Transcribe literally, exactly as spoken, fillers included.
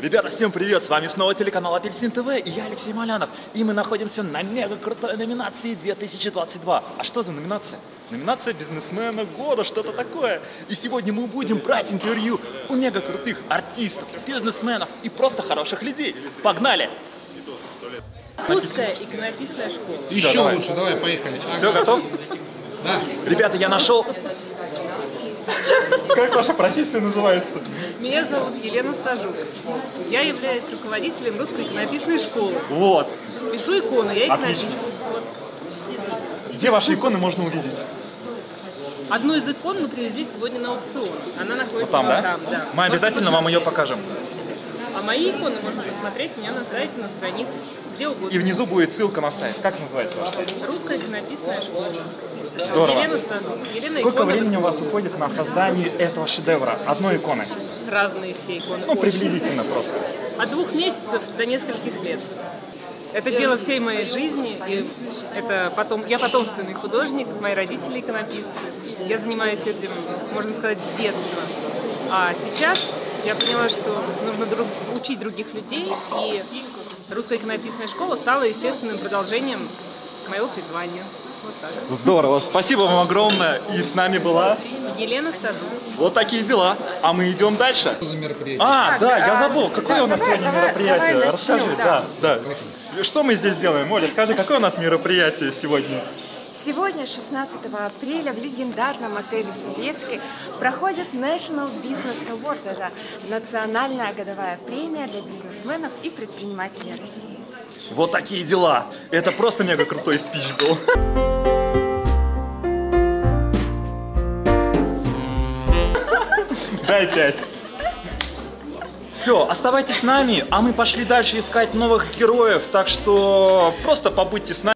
Ребята, всем привет! С вами снова телеканал Апельсин ТВ и я, Алексей Малянов. И мы находимся на мега крутой номинации две тысячи двадцать два. А что за номинация? Номинация бизнесмена года, что-то такое. И сегодня мы будем брать интервью у мега крутых артистов, бизнесменов и просто хороших людей. Погнали! Русская иконописная школа. Еще Все, давай. лучше, давай, поехали. Все, готов? Да. Ребята, я нашел... Как ваша профессия называется? Меня зовут Елена Стажук. Я являюсь руководителем русской иконописной школы. Вот. Пишу иконы, я иконописец. Где ваши иконы можно увидеть? Одну из икон мы привезли сегодня на аукцион. Она находится Вот там, вот да? там, да. Мы обязательно вам ее покажем. А мои иконы можно посмотреть у меня на сайте, на странице, где угодно. И внизу будет ссылка на сайт. Как называется ваш сайт? Русская иконописная школа. Здорово. Елена Стажук. Елена Сколько икона... времени у вас уходит на создание этого шедевра, одной иконы? Разные все иконы. Ну, Очень. приблизительно просто. От двух месяцев до нескольких лет. Это дело всей моей жизни, и это потом, я потомственный художник, мои родители иконописцы. Я занимаюсь этим, можно сказать, с детства. А сейчас я поняла, что нужно друг, учить других людей, и русская иконописная школа стала естественным продолжением моего призвания. Вот так. Здорово, спасибо вам огромное. И с нами была Елена Стажук. вот такие дела. А мы идем дальше. Что за мероприятие? А, да, я забыл. Какое да, у нас давай, сегодня давай, мероприятие? давай Расскажи, начнем, да, да. да. Что мы здесь делаем? Оля, скажи, какое у нас мероприятие сегодня? Сегодня, шестнадцатого апреля, в легендарном отеле «Советский» проходит National Business Award. Это национальная годовая премия для бизнесменов и предпринимателей России. Вот такие дела. Это просто мега крутой спич был. Дай пять. Все, оставайтесь с нами, а мы пошли дальше искать новых героев, так что просто побудьте с нами.